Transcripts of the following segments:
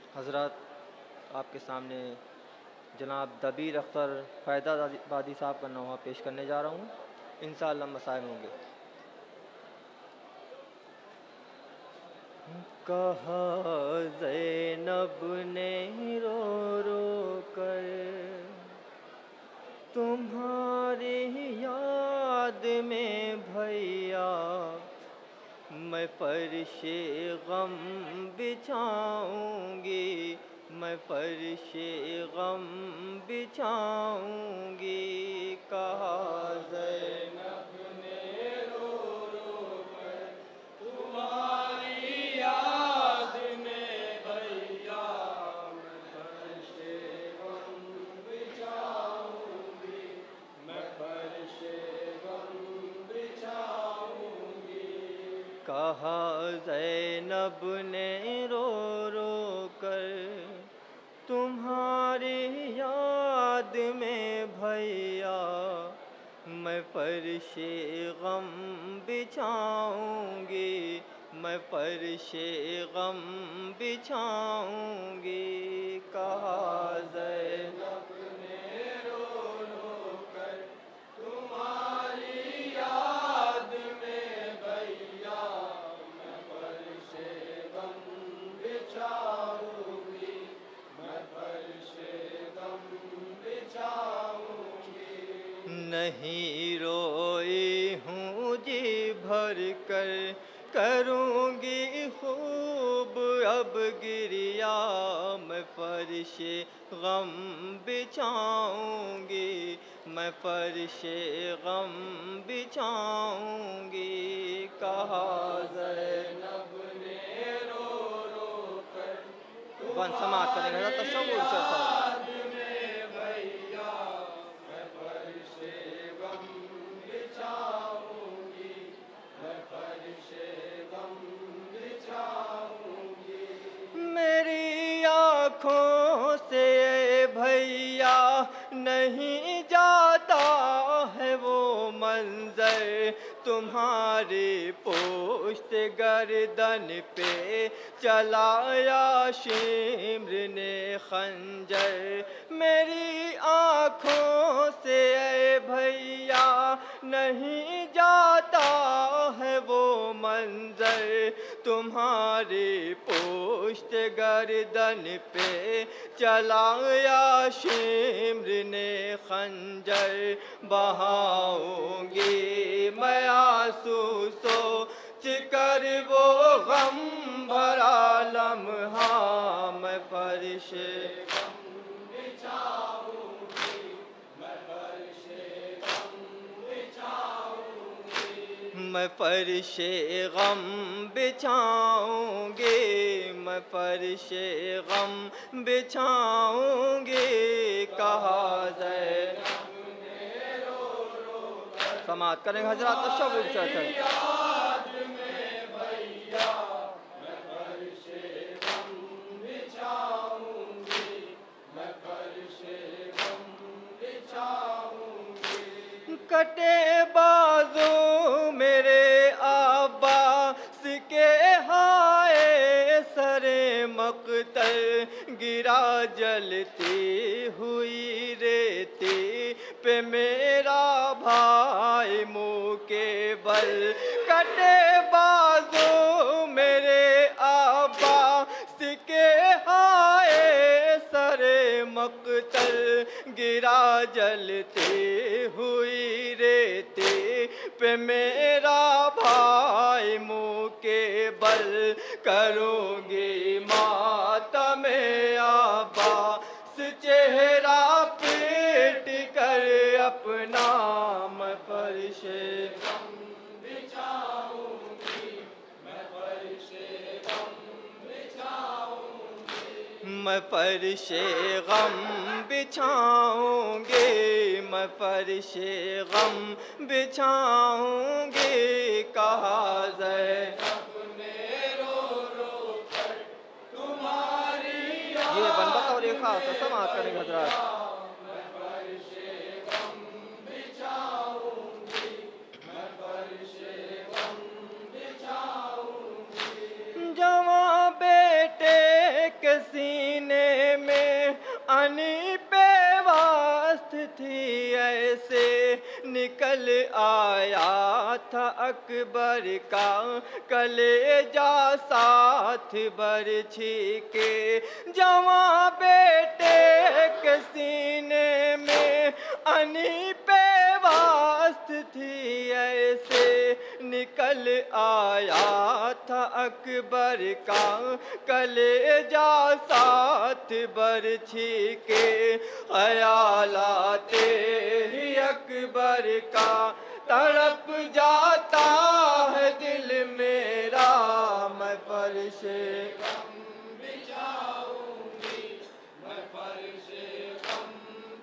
हज़रात, आपके सामने जनाब दबीर अख्तर फैज़ाबादी साहब का नोहा पेश करने जा रहा हूँ। इंशाअल्लाह मसाइल होंगे। कहा ज़ैनब ने रो रो कर तुम्हारी याद में भैया, मैं फर्शे गम बिछाऊंगी, मैं फर्शे गम बिछाऊंगी। कहा ज़ैनब ने रो रो कर तुम्हारी याद में भैया, मैं फर्शे गम बिछाऊंगी, मैं फर्शे गम बिछाऊंगी। कहा ज़ैनब ने रो रो कर तुम्हारी याद में भैया, मैं फर्शे गम बिछाऊंगी, मैं फर्शे गम बिछाऊंगी। कहा ज़ैनब ने रो रो कर तुम्हारी याद में भैया, मैं फर्शे गम बिछाऊंगी, मैं फर्शे गम बिछाऊंगी। नहीं रोई हूँ जी भर कर, करूँगी खूब अब गिरिया, मैं फर्शे गम बिछाऊंगी, मैं फर्शे गम बिछाऊंगी। कहा ज़ैनब ने रो रो कर वन समाप्त करेंगे तशव्वुर से याद में भैया, मैं फर्शे गम बिछाऊंगी, मैं फर्शे गम बिछाऊंगी। मेरी आँखों से भैया नहीं जाता है वो मंजर, तुम्हारी पोश्त गर्दन पे चलाया शिम्र ने खंजर। मेरी आँखों से भैया नहीं जाता है वो मंजर, तुम्हारी पोश्त गर्दन पे चलाया शिम्र ने खंजर। बहाऊंगी मैं आंसू सोच कर वो गम भरा लम्हा, मैं फर्शे गम बिछाऊंगी, मैं फर्शे गम बिछाऊंगी, मैं फर्शे गम बिछाऊंगी, मैं फर्शे गम बिछाऊंगी। कहा ज़ैनब ने रो रो कर समाअत करेंगे हज़रात तशव्वुर से याद में भैया, मैं फर्शे गम बिछाऊंगी, मैं फर्शे गम बिछाऊंगी। कटे बाजू मेरे अब्बास के हाय सरे मक़तल, गिरा जलती हुई रेती पे मेरा भाई मुँह के बल। कटे बाजू मेरे अब्बास के हाय सरे मक़तल, गिरा जलती हुई रेती पे मेरा भाई मुँह के बल। करूँगी मातम अब्बास चेहरा पीट कर अपना, मैं फर्शे गम बिछाऊंगी, मैं फर्शे गम बिछाऊंगी, मैं फर्शे गम बिछाऊंगी, मैं फर्शे गम बिछाऊंगी। कहा ज़ैनब ने रो रो कर तुम्हारी ये बनबत और ये खास समाअत करेंगे हज़रात। मैं फर्शे गम बिछाऊंगी, मैं फर्शे गम बिछाऊंगी। जवां बेटे के सीने अनी पे वास्त थी ऐसे निकल आया था अकबर का कलेजा साथ बरछी के। जवां बेटे के सीने में अनी पे वास्त थी ऐसे निकल आया था अकबर का कलेजा साथ बरछी के। ख्याल आते ही अकबर का तड़प जाता है दिल मेरा। मैं फर्शे गम बिछाऊंगी, मैं फर्शे गम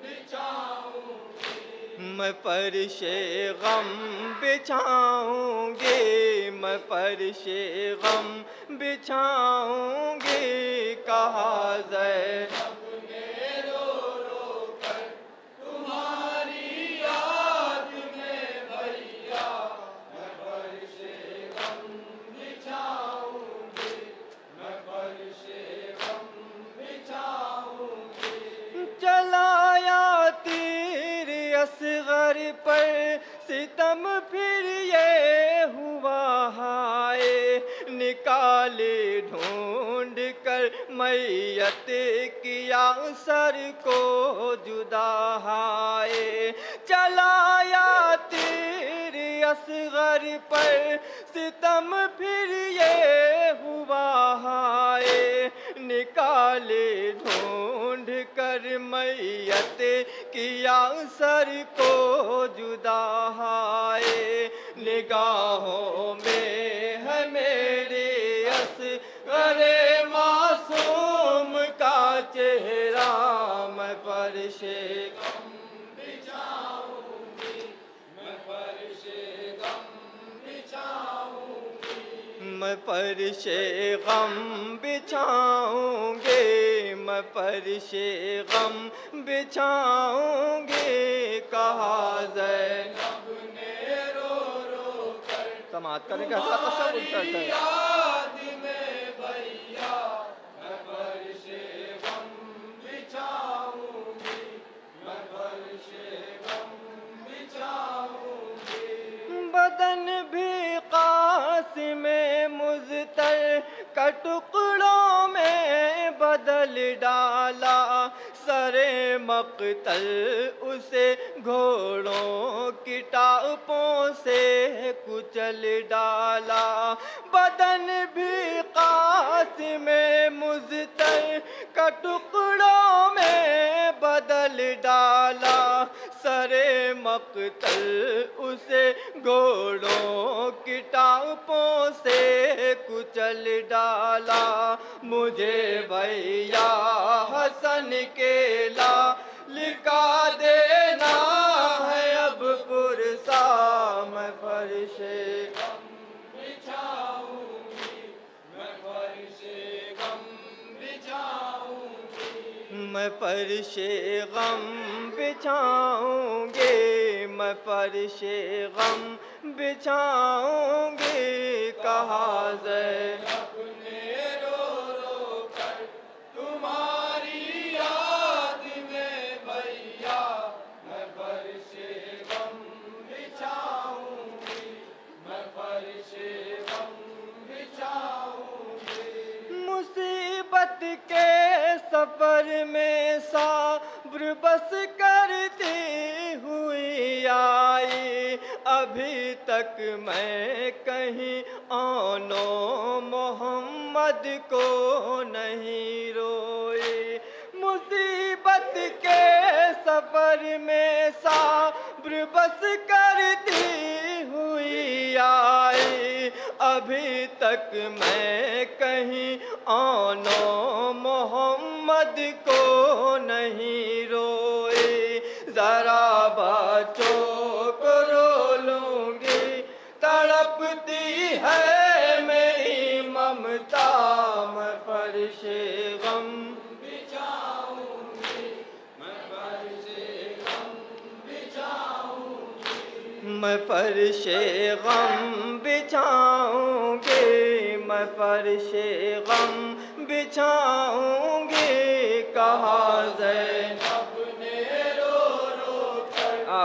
बिछाऊंगी, मैं फर्शे गम बिछाऊंगी, मैं फर्शे गम बिछाऊंगी। कहा ज़ैनब ने रो रो कर तुम्हारी याद में भैया, मैं फर्शे गम बिछाऊंगी, मैं फर्शे गम बिछाऊंगी। चलाया तीर असगर पर सितम फिर ये हुआ हाय, निकाले ढूंढ कर मैयत किया सर को जुदा हाय। चलाया तीर असगर पर सितम फिर ये हुआ हाय, निकाले ढूंढ कर मैयत किया सर को जुदा हाय। निगाहों में है मेरे असग़रे मासूम का चेहरा। मैं फर्शे गम बिछाऊंगी, मैं फर्शे गम बिछाऊंगी, मैं फर्शे गम बिछाऊंगी, मैं फर्शे गम बिछाऊंगी। कहा ज़ैनब ने रो रो कर समात करने का याद में भैया, मैं फर्शे गम बिछाऊंगी, मैं फर्शे गम बिछाऊंगी। बदन भी कासिम मुज़्तर का टुकड़ों में बदल डाला, सरे मक़तल उसे घोड़ों की टापों से कुचल डाला। बदन भी कासिम मुज़्तर का टुकड़ों में बदल डाला, सरे मक़तल उसे घोड़ों की टापों से कुचल डाला। मुझे भैया हसन केला लिखा देना है अब पुरसा। मैं फर्शे गम बिछाऊंगी, मैं फर्शे गम बिछाऊंगी, मैं फर्शे गम बिछाऊंगी, मैं फर्शे गम बिछाऊंगी। कहा ज़ैनब ने रो रो कर तुम्हारी याद में भैया, मैं फर्शे गम बिछाऊंगी, मैं फर्शे गम बिछाऊंगी। मुसीबत के सफर में साब्र बस करती हुई आई, अभी तक मैं कहीं आनो मोहम्मद को नहीं रोई। मुसीबत के सफर में साब्र बस करती हुई आई, अभी तक मैं कहीं आनो मोहम्मद को नहीं रोई। जरा बच्चों को रो लूंगी, तड़पती है मेरी ममता। मैं फर्शे गम बिछाऊंगी, मैं फर्शे गम बिछाऊंगी, मैं फर्शे गम बिछाऊंगी, मैं फर्शे गम बिछाऊंगी। कहा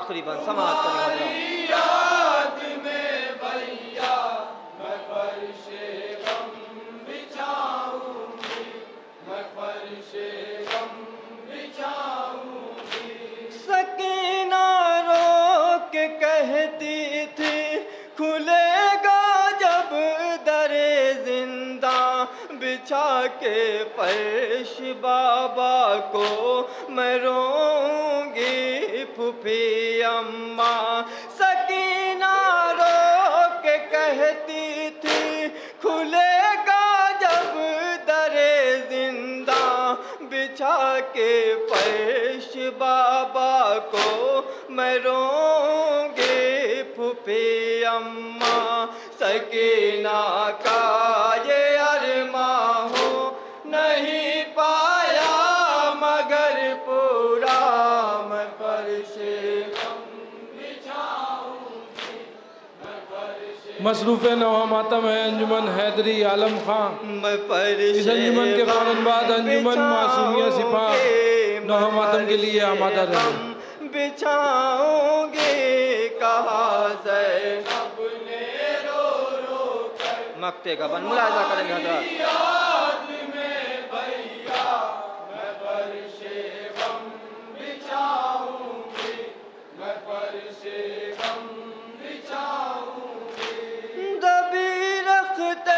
आखिरी बंद समाअत करें याद में भैया मैं फर्शे गम बिछाऊंगी, मैं फर्शे गम बिछाऊंगी। सकीना रो के कहती थी खुलेगा जब दरे जिंदा, बिछा के फर्श बाबा को मैं रोऊंगी फूफी अम्मा। सकीना रो के कहती थी खुलेगा जब दरे जिंदा, बिछा के फर्श बाबा को मैं रोऊंगी फूफी अम्मा। सकीना का ये अरमा हो नहीं पाया मगर पूरा, मैं फर्शे गम बिछाऊंगी, मैं फर्शे। मसरूफ़ नौहा मातम है अंजुमन हैदरी आलम खां। मैं फर्शे इस अंजुमन के फौरन बाद अंजुमन मासूमिया सिपाह नौहा मातम के लिए आमादा रहे। बिछाऊंगी कहा ज़ैनब ने रो रो कर। मक्ते का बन मुलाहिज़ा करेंगे हज़रात। याद में भैया मैं फर्शे गम बिछाऊंगी, मैं फर्शे गम बिछाऊंगी। दबी रखते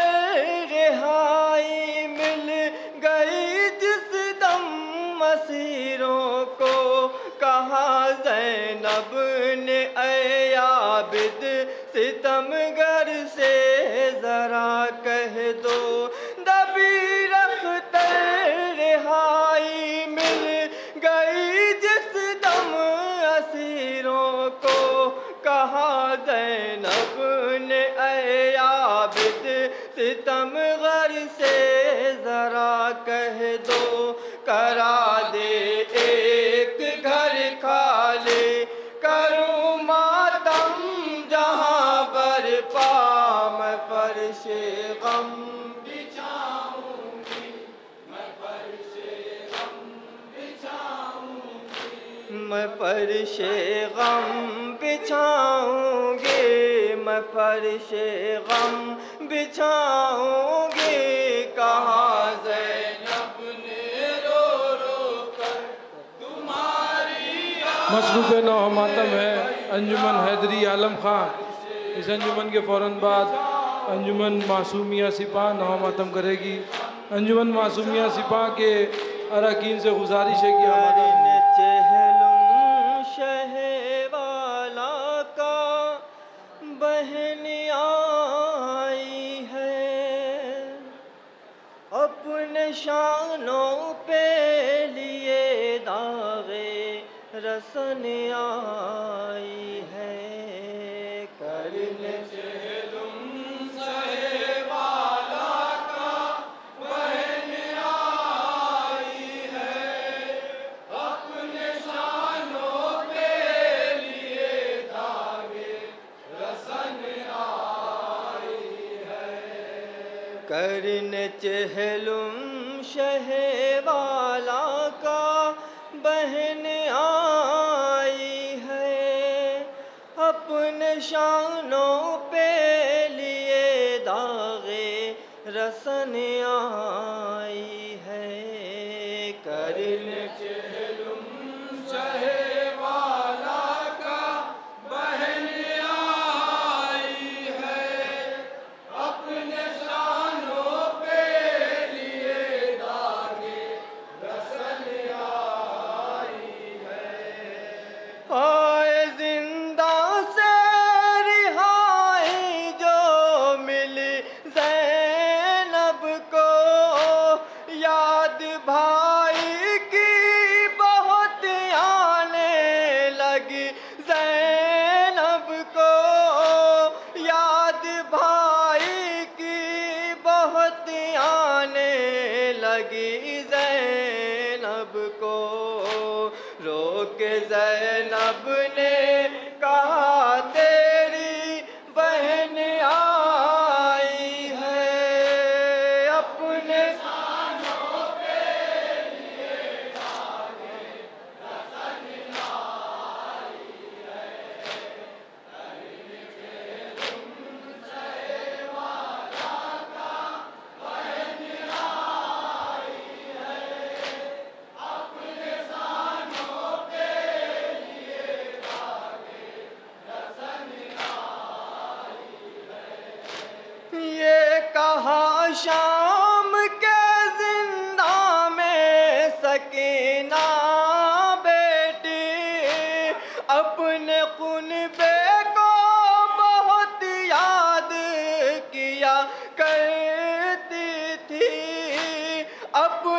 रिहाई मिल गई जिस दम मसीरों को, कहा ज़ैनब ने ऐ आबिद सितमगर से ज़रा कह दो। दबी रखते रिहाई मिल गई जिस दम असीरों को, कहा ज़ैनब ने ऐ आबिद सितमगर से ज़रा कह दो। करा दे एक घर खाली करूँ मातम जहाँ बरपा, मैं फर्शे गम बिछाऊंगी, मैं फर्शे गम बिछाऊंगी। मैं फर्शे गम बिछाऊंगी, मैं फर्शे गम बिछाऊंगी। कहाँ ज़ैनब ने रो रो कर तुम्हारी मसरूफ़ नौहा मातम है अंजुमन हैदरी आलम खां। इस अंजुमन के फौरन बाद अंजुमन मासूमिया सिपाह नौहा मातम करेगी। अंजुमन मासूमिया सिपाह के अरकान से गुजारिश है कि आमादा चहलुम शहवाला का बहन आई है, अपने शानों पे लिए दागे रसन आई है। करने तुम सहे वाला का बहन आई है, अपने शानों पे लिए दागे रसन आई है। करने चहलुम शहवाला का बहन आई है, अपने शानों पे लिए दागे रसन आई है। करने चहलुम शहे वाला का बहन आई है, अपने शानों पे लिए दागे रसन आई है। आए जिंदा से रिहाई जो मिली ज़ैनब को, याद भाई की बहुत आने लगी ज़ैनब को, याद भाई की बहुत आने लगी ज़ैनब को। रोक ज़ैनब ने कहा तेरी बहन आई है, अपने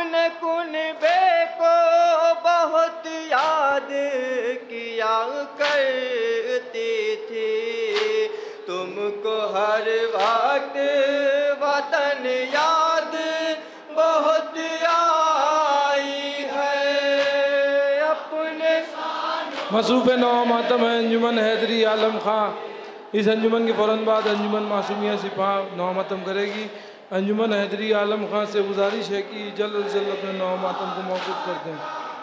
अपने कुनबे को बहुत याद किया करती थी, तुमको हर वक्त वतन याद बहुत आई है। अपने मसरूफ़ नौ मातम है अंजुमन हैदरी आलम खां। इस अंजुमन के फ़ौरन बाद अंजुमन मासूमिया सिपाह नौ मातम करेगी। अंजुमन हैदरी आलम खां से गुजारिश है कि जल्द से जल्द अपने नौ मातम को मौकूफ़ कर दें।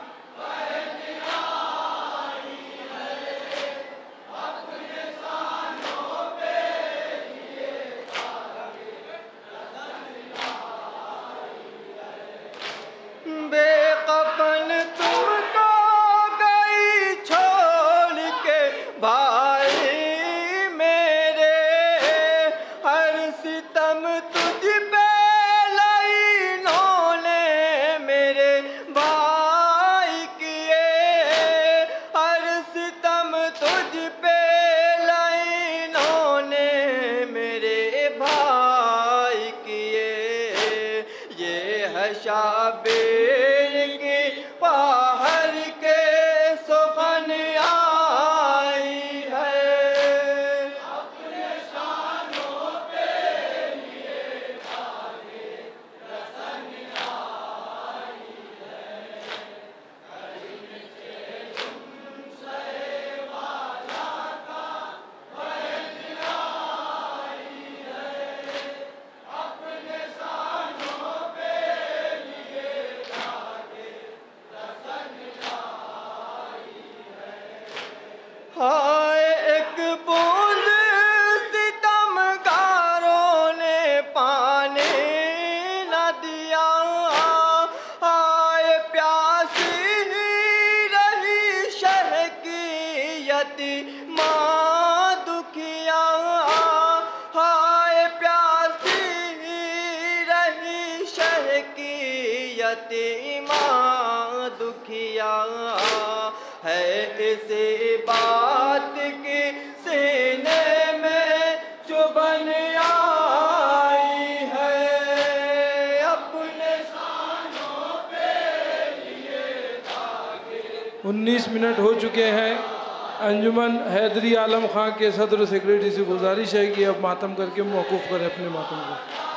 बेकफन तुमको गई छोड़ के भाई मेरे, हर सितम तुझ पे लाइनों ने मेरे भाई किए, हर सितम तुझ पे लाइनों ने मेरे भाई किए। ये है शाबीर की पहाड़ के सुखन आई है। अपने शानों पे लिए धागे रसन आई है, वाला का बहन आई है। अपने शानों पे हाय एक बूंद सितमगारों ने पानी न दिया, हाय प्यासी रही शह की यतीमा दुखिया, हाय प्यासी रही शह की यतीमा दुखिया है। इसी बात की सीने में चुभन आई है। अपने शानों पे लिए धागे 19 मिनट हो चुके हैं। अंजुमन हैदरी आलम खां के सदर सेक्रेटरी से गुजारिश है कि अब मातम करके मौकूफ़ करें अपने मातम को।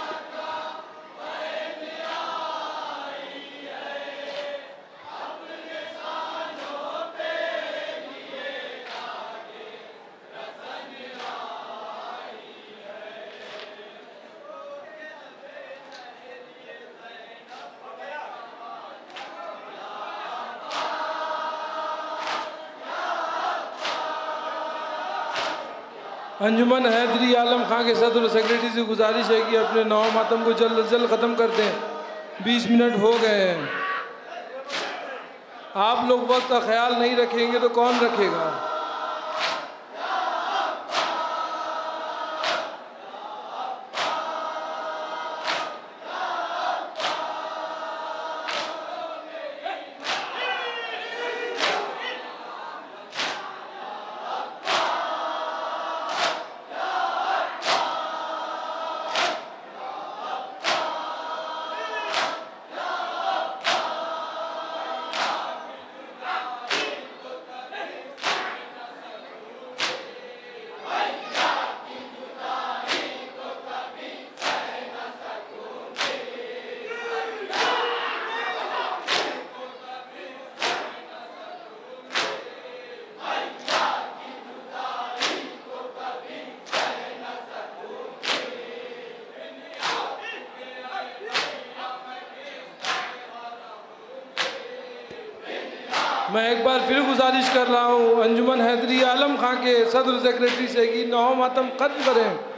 अंजुमन हैदरी आलम खां के सदर सेक्रेटरी से गुजारिश है कि अपने नौ मातम को जल्द से जल्द ख़त्म कर दें। 20 मिनट हो गए हैं। आप लोग वक्त का ख्याल नहीं रखेंगे तो कौन रखेगा? मैं एक बार फिर गुजारिश कर रहा हूँ अंजुमन हैदरी आलम खां के सदर सेक्रेटरी से कि नौ मातम ख़त्म करें।